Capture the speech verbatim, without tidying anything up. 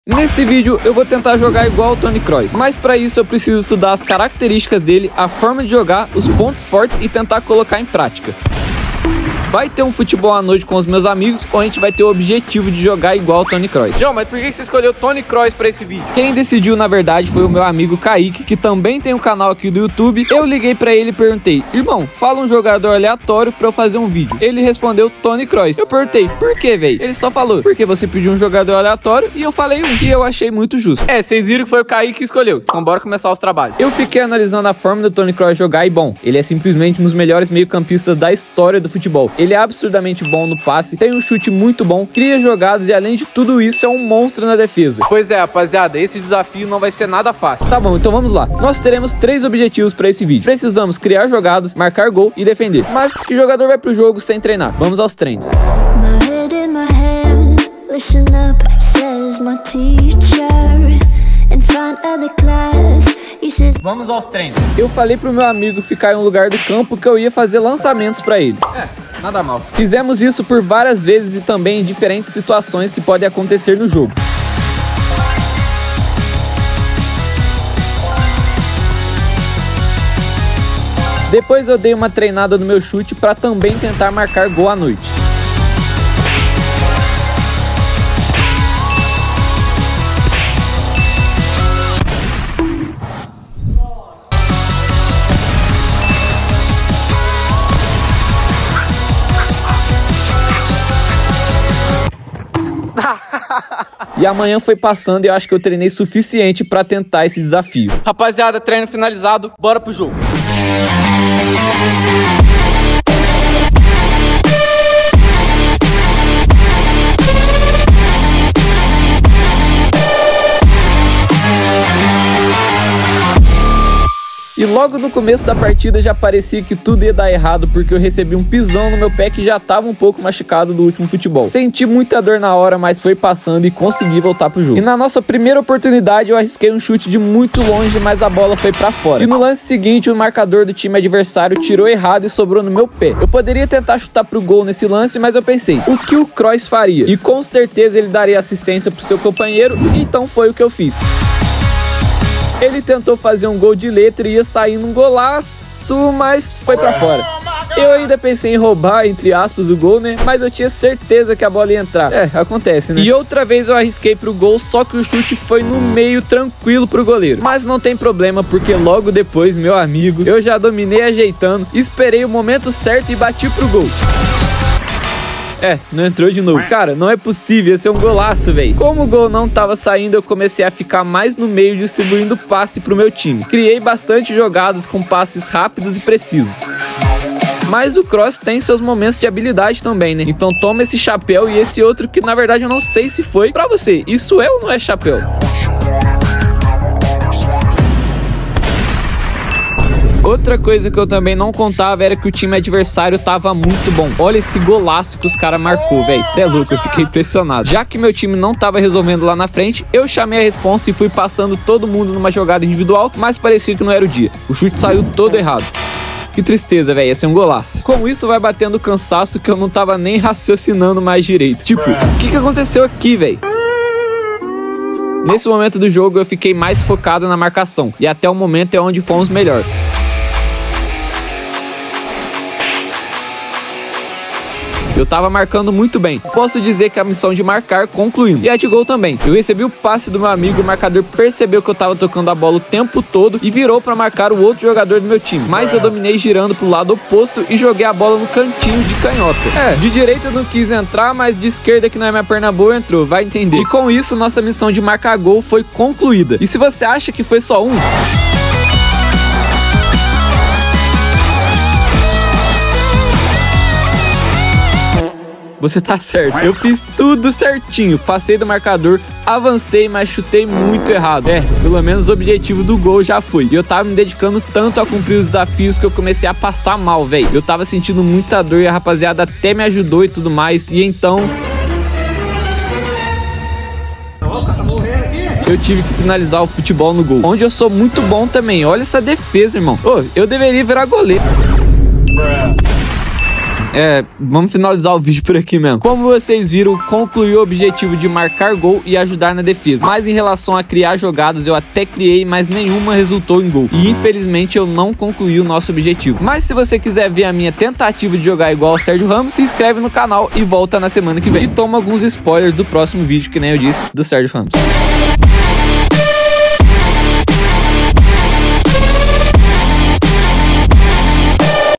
Nesse vídeo eu vou tentar jogar igual o Toni Kroos, mas para isso eu preciso estudar as características dele, a forma de jogar, os pontos fortes e tentar colocar em prática. Vai ter um futebol à noite com os meus amigos ou a gente vai ter o objetivo de jogar igual o Toni Kroos? João, mas por que você escolheu Toni Kroos pra esse vídeo? Quem decidiu, na verdade, foi o meu amigo Kaique, que também tem um canal aqui do YouTube. Eu liguei pra ele e perguntei: irmão, fala um jogador aleatório pra eu fazer um vídeo. Ele respondeu Toni Kroos. Eu perguntei: por que, velho? Ele só falou: porque você pediu um jogador aleatório e eu falei um. E eu achei muito justo. É, vocês viram que foi o Kaique que escolheu. Então bora começar os trabalhos. Eu fiquei analisando a forma do Toni Kroos jogar e, bom, ele é simplesmente um dos melhores meio-campistas da história do futebol. Ele é absurdamente bom no passe, tem um chute muito bom, cria jogadas e, além de tudo isso, é um monstro na defesa. Pois é, rapaziada, esse desafio não vai ser nada fácil. Tá bom, então vamos lá. Nós teremos três objetivos para esse vídeo. Precisamos criar jogadas, marcar gol e defender. Mas que jogador vai pro jogo sem treinar? Vamos aos treinos. Vamos aos treinos. Eu falei pro meu amigo ficar em um lugar do campo que eu ia fazer lançamentos para ele. É, nada mal. Fizemos isso por várias vezes e também em diferentes situações que podem acontecer no jogo. Depois eu dei uma treinada no meu chute para também tentar marcar gol à noite. E amanhã foi passando e eu acho que eu treinei suficiente para tentar esse desafio. Rapaziada, treino finalizado, bora pro jogo. E logo no começo da partida já parecia que tudo ia dar errado, porque eu recebi um pisão no meu pé que já estava um pouco machucado do último futebol. Senti muita dor na hora, mas foi passando e consegui voltar pro jogo. E na nossa primeira oportunidade eu arrisquei um chute de muito longe, mas a bola foi pra fora. E no lance seguinte o marcador do time adversário tirou errado e sobrou no meu pé. Eu poderia tentar chutar pro gol nesse lance, mas eu pensei: o que o Kroos faria? E com certeza ele daria assistência pro seu companheiro, então foi o que eu fiz. Ele tentou fazer um gol de letra e ia sair num golaço, mas foi pra fora. Eu ainda pensei em roubar, entre aspas, o gol, né? Mas eu tinha certeza que a bola ia entrar. É, acontece, né? E outra vez eu arrisquei pro gol, só que o chute foi no meio, tranquilo pro goleiro. Mas não tem problema, porque logo depois, meu amigo, eu já dominei ajeitando, esperei o momento certo e bati pro gol. É, não entrou de novo. Cara, não é possível, ia ser um golaço, velho. Como o gol não tava saindo, eu comecei a ficar mais no meio, distribuindo passe pro meu time. Criei bastante jogadas com passes rápidos e precisos. Mas o Kroos tem seus momentos de habilidade também, né? Então toma esse chapéu e esse outro que, na verdade, eu não sei se foi pra você. Isso é ou não é chapéu? Outra coisa que eu também não contava era que o time adversário tava muito bom. Olha esse golaço que os caras marcou, velho. Cê é louco, eu fiquei impressionado. Já que meu time não tava resolvendo lá na frente, eu chamei a responsa e fui passando todo mundo numa jogada individual, mas parecia que não era o dia. O chute saiu todo errado. Que tristeza, velho, ia ser um golaço. Com isso vai batendo cansaço que eu não tava nem raciocinando mais direito. Tipo, o que que aconteceu aqui, velho? Nesse momento do jogo eu fiquei mais focado na marcação. E até o momento é onde fomos melhor. Eu tava marcando muito bem. Posso dizer que a missão de marcar concluímos. E a de gol também. Eu recebi o passe do meu amigo, o marcador percebeu que eu tava tocando a bola o tempo todo e virou pra marcar o outro jogador do meu time. Mas eu dominei girando pro lado oposto e joguei a bola no cantinho de canhota. É, de direita eu não quis entrar, mas de esquerda, que não é minha perna boa, entrou, vai entender. E com isso, nossa missão de marcar gol foi concluída. E se você acha que foi só um... você tá certo. Eu fiz tudo certinho. Passei do marcador, avancei, mas chutei muito errado. É, pelo menos o objetivo do gol já foi. E eu tava me dedicando tanto a cumprir os desafios que eu comecei a passar mal, velho. Eu tava sentindo muita dor e a rapaziada até me ajudou e tudo mais. E então... eu tive que finalizar o futebol no gol, onde eu sou muito bom também. Olha essa defesa, irmão. Ô, eu deveria virar goleiro. É, vamos finalizar o vídeo por aqui mesmo. Como vocês viram, concluí o objetivo de marcar gol e ajudar na defesa. Mas em relação a criar jogadas, eu até criei, mas nenhuma resultou em gol. E infelizmente eu não concluí o nosso objetivo. Mas se você quiser ver a minha tentativa de jogar igual ao Sérgio Ramos, se inscreve no canal e volta na semana que vem. E toma alguns spoilers do próximo vídeo, que nem eu disse, do Sérgio Ramos.